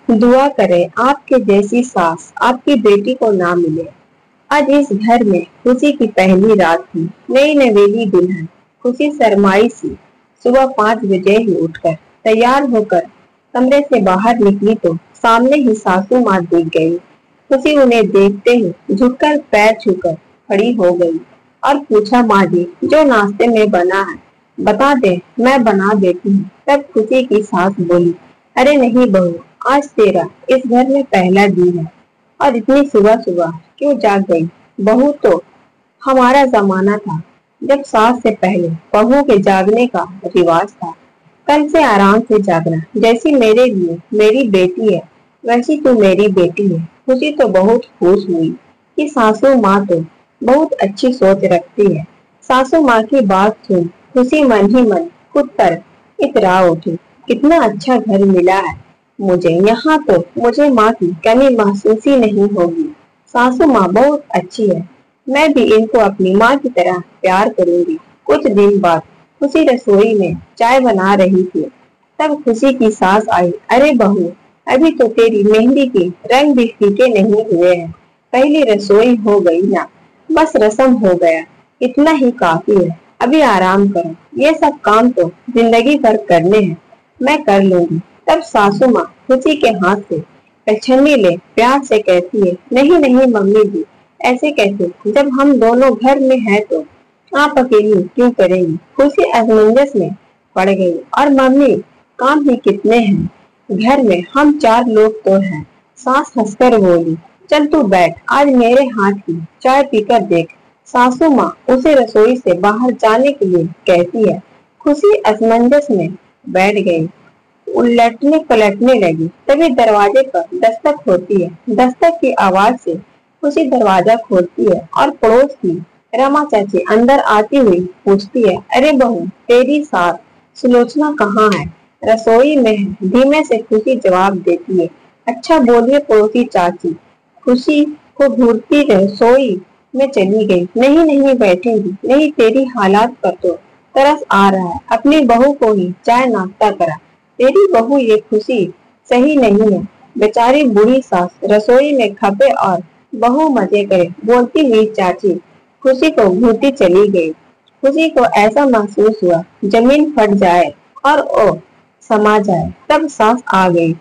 दुआ करें आपके जैसी सास आपकी बेटी को ना मिले। आज इस घर में खुशी की पहली रात थी। नई नवेली दुल्हन खुशी शर्माई सी सुबह 5 बजे ही उठकर तैयार होकर कमरे से बाहर निकली तो सामने ही सासू माँ दिख गई। खुशी उन्हें देखते ही झुककर पैर छूकर खड़ी हो गई और पूछा, माँ जी जो नाश्ते में बना है बता दे, मैं बना देती हूँ। तब खुशी की सास बोली, अरे नहीं बहू, आज तेरा इस घर में पहला दिन है और इतनी सुबह सुबह क्यों जाग गई। बहू तो हमारा जमाना था जब सास से पहले बहू के जागने का रिवाज था। कल से आराम से जागना, जैसी मेरे लिए मेरी बेटी है वैसी तू मेरी बेटी है। खुशी तो बहुत खुश हुई कि सासू माँ तो बहुत अच्छी सोच रखती है। सासू माँ की बात सुन खुशी मन ही मन खुद पर इतरा उठी, कितना अच्छा घर मिला है मुझे, यहाँ तो मुझे माँ की कमी महसूस ही नहीं होगी। सासू माँ बहुत अच्छी है, मैं भी इनको अपनी माँ की तरह प्यार करूंगी। कुछ दिन बाद खुशी रसोई में चाय बना रही थी, तब खुशी की सास आई। अरे बहू, अभी तो तेरी मेहंदी के रंग भी फीके नहीं हुए हैं, पहली रसोई हो गई ना, बस रस्म हो गया, इतना ही काफी है, अभी आराम करो, ये सब काम तो जिंदगी भर करने हैं, मैं कर लूंगी। तब सासू माँ खुशी के हाथ से कलछनी ले प्यार से कहती है, नहीं नहीं मम्मी जी, ऐसे कैसे, जब हम दोनों घर में हैं तो आप अकेली क्यों करेंगी। खुशी असमंजस में पड़ गई, और मम्मी काम ही कितने हैं घर में, हम 4 लोग तो हैं। सास हंसकर बोली, चल तू बैठ, आज मेरे हाथ की चाय पीकर देख। सासू माँ उसे रसोई से बाहर जाने के लिए कहती है। खुशी असमंजस में बैठ गई, उलटने पलटने लगी, तभी दरवाजे पर दस्तक होती है। दस्तक की आवाज से खुशी दरवाजा खोलती है और पड़ोस की रमा चाची अंदर आती हुई पूछती है, अरे बहू, तेरी सास सुलोचना कहाँ है। रसोई में है, धीमे से खुशी जवाब देती है। अच्छा बोलिए पड़ोसी चाची। खुशी को घूरती रसोई में चली गई। नहीं नहीं बैठेंगी, नहीं तेरी हालात पर तो तरस आ रहा है, अपनी बहू को ही चाय नाश्ता करा। तेरी बहू ये खुशी सही नहीं है, बेचारी बूढ़ी सास रसोई में खपे और बहू मजे करे, बोलती हुई चाची खुशी को घूरती चली गई। खुशी को ऐसा महसूस हुआ जमीन फट जाए और ओ समा जाए। तब सास आ गई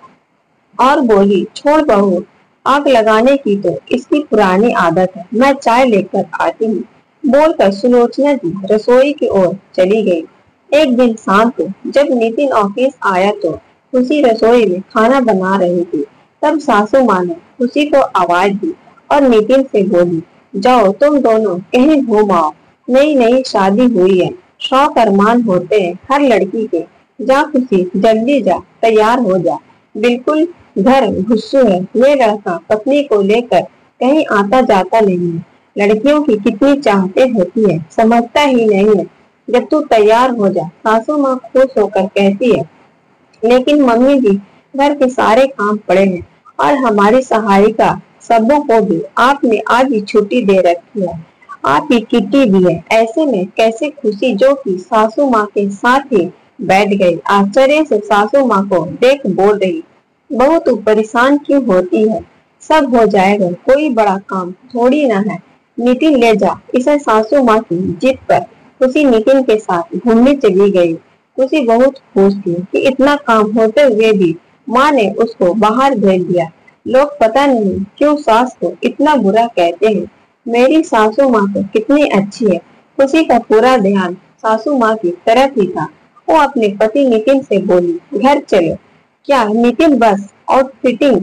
और बोली, छोड़ बहू, आग लगाने की तो इसकी पुरानी आदत है, मैं चाय लेकर आती हूँ। बोलकर सुलोचना जी रसोई की ओर चली गई। एक दिन शाम को जब नितिन ऑफिस आया तो खुशी रसोई में खाना बना रही थी। तब सासू माँ ने खुशी को आवाज दी और नितिन से बोली, जाओ तुम दोनों कहीं घूम आओ, नई नई शादी हुई है, शौक अरमान होते हैं हर लड़की के। जा खुशी, जल्दी जा, तैयार हो जा, बिल्कुल घर घुस्सू है ये लड़का, पत्नी को लेकर कहीं आता जाता नहीं है, लड़कियों की कितनी चाहते होती है, समझता ही नहीं है, जब तू तैयार हो जा। सासू माँ खुश होकर कहती है, लेकिन मम्मी जी घर के सारे काम पड़े हैं और हमारी सहायिका सबों को भी आपने आज ही छुट्टी दे रखी है, आप ही किट्टी भी है, ऐसे में कैसे। खुशी जो कि सासू माँ के साथ ही बैठ गई, आश्चर्य से सासू माँ को देख बोल रही, बहुत परेशान क्यों होती है, सब हो जाएगा, कोई बड़ा काम थोड़ी ना है, नितिन ले जा इसे। सासू माँ की जिद पर खुशी नितिन के साथ घूमने चली गई। खुशी बहुत खुश थी कि इतना काम होते हुए भी माँ ने उसको बाहर भेज दिया। लोग पता नहीं क्यों सास को इतना बुरा कहते हैं, मेरी सासू माँ तो कितनी अच्छी है। खुशी का पूरा ध्यान सासू माँ की तरफ ही था। वो अपने पति नितिन से बोली, घर चलो। क्या नितिन, बस आउटफिटिंग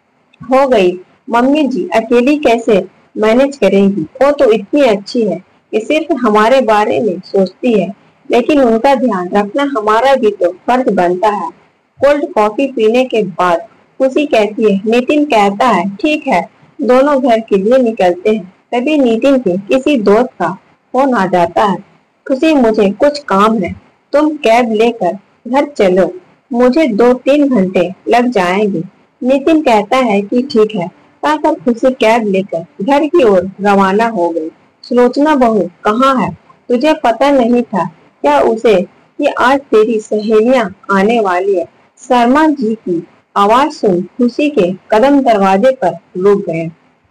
हो गई, मम्मी जी अकेली कैसे मैनेज करेंगी, वो तो इतनी अच्छी है कि सिर्फ हमारे बारे में सोचती है, लेकिन उनका ध्यान रखना हमारा भी तो फर्ज बनता है। कोल्ड कॉफी पीने के बाद खुशी कहती है, नितिन कहता है ठीक है, दोनों घर के लिए निकलते हैं। तभी नितिन के किसी दोस्त का फोन आ जाता है, खुशी मुझे कुछ काम है, तुम कैब लेकर घर चलो, मुझे 2-3 घंटे लग जाएंगे। नितिन कहता है कि ठीक है, कहकर खुशी कैब लेकर घर की ओर रवाना हो गई। सुलोचना बहू कहाँ है, तुझे पता नहीं था क्या उसे कि आज तेरी सहेलियां आने वाली है। शर्मा जी की आवाज सुन खुशी के कदम दरवाजे पर रुक गए।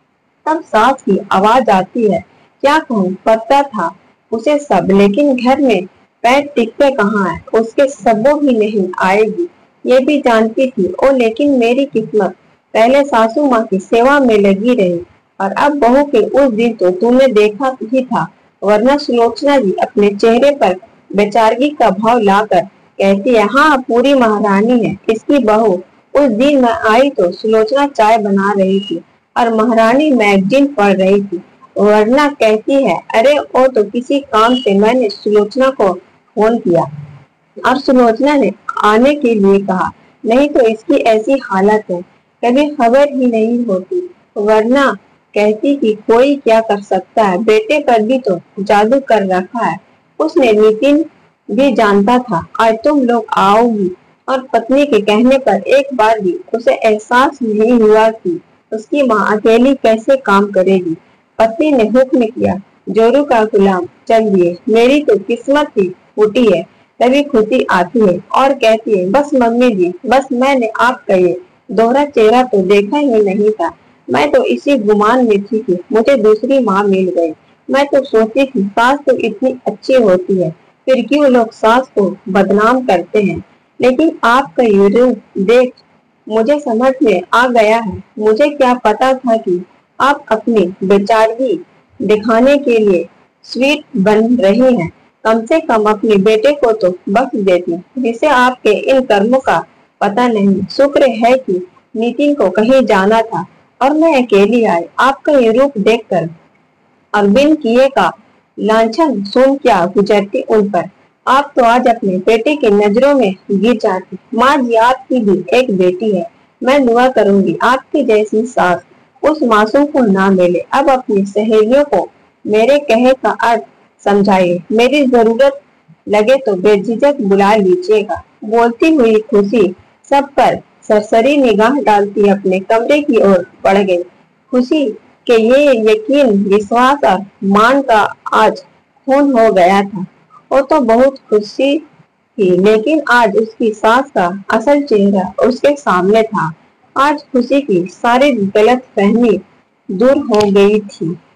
तब सास की आवाज आती है, क्या कहूँ, पता था उसे सब, लेकिन घर में पैर टिकते कहाँ है, उसके सबों भी नहीं आएगी, ये भी जानती थी। ओ लेकिन मेरी किस्मत पहले सासू माँ की सेवा में लगी रही, और अब बहू के उस दिन तो तूने देखा ही था, वरना सुलोचना जी अपने चेहरे पर बेचारगी का भाव लाकर कहती है, हाँ पूरी महारानी है इसकी बहू। उस दिन मैं आई तो सुलोचना चाय बना रही थी और महारानी मैगजीन पढ़ रही थी, वरना कहती है, अरे ओ तो किसी काम से मैंने सुलोचना को फोन किया और सुलोचना ने आने के लिए कहा, नहीं तो इसकी ऐसी हालत है, कभी खबर ही नहीं होती, वरना कहती कि कोई क्या कर सकता है, बेटे पर भी तो जादू कर रखा है। उसने नितिन भी जानता था आज तुम लोग आओगी, और पत्नी के कहने पर एक बार भी उसे एहसास नहीं हुआ कि उसकी माँ अकेली कैसे काम करेगी। पत्नी ने हुक्म किया, जोरू का गुलाम चल दिए, मेरी तो किस्मत ही फूटी है। तभी खुशी आती है और कहती है, बस मम्मी जी, बस मैंने आपका ये दोहरा चेहरा तो देखा ही नहीं था, मैं तो इसी गुमान में थी कि मुझे दूसरी माँ मिल गई। मैं तो सोचती थी सास तो इतनी अच्छी होती है, फिर क्यों लोग सास को बदनाम करते हैं, लेकिन आपका ये रूप देख मुझे समझ में आ गया है। मुझे क्या पता था कि आप अपनी बेचारगी दिखाने के लिए स्वीट बन रही हैं। कम से कम अपने बेटे को तो बख्श देती, जिसे आपके इन कर्मों का पता नहीं। शुक्र है कि नितिन को कहीं जाना था और मैं अकेली आई। आपका ये रूप देखकर और बिन किए का लांछन सुन क्या गुजरती उन पर। आप तो आज अपने बेटे की नजरों में गिर जाती। माँ जी, आपकी भी एक बेटी है, मैं दुआ करूंगी आपकी जैसी सास उस मासूम को ना मिले। अब अपनी सहेलियों को मेरे कहे का अर्थ समझाइए, मेरी जरूरत लगे तो बेझिझक बुला लीजिएगा। बोलती हुई खुशी सब पर सरसरी निगाह डालती अपने कमरे की ओर बढ़ गई। खुशी के ये यकीन, विश्वास और मान का आज खून हो गया था। वो तो बहुत खुशी थी, लेकिन आज उसकी सास का असल चेहरा उसके सामने था। आज खुशी की सारी गलत फहमी दूर हो गई थी।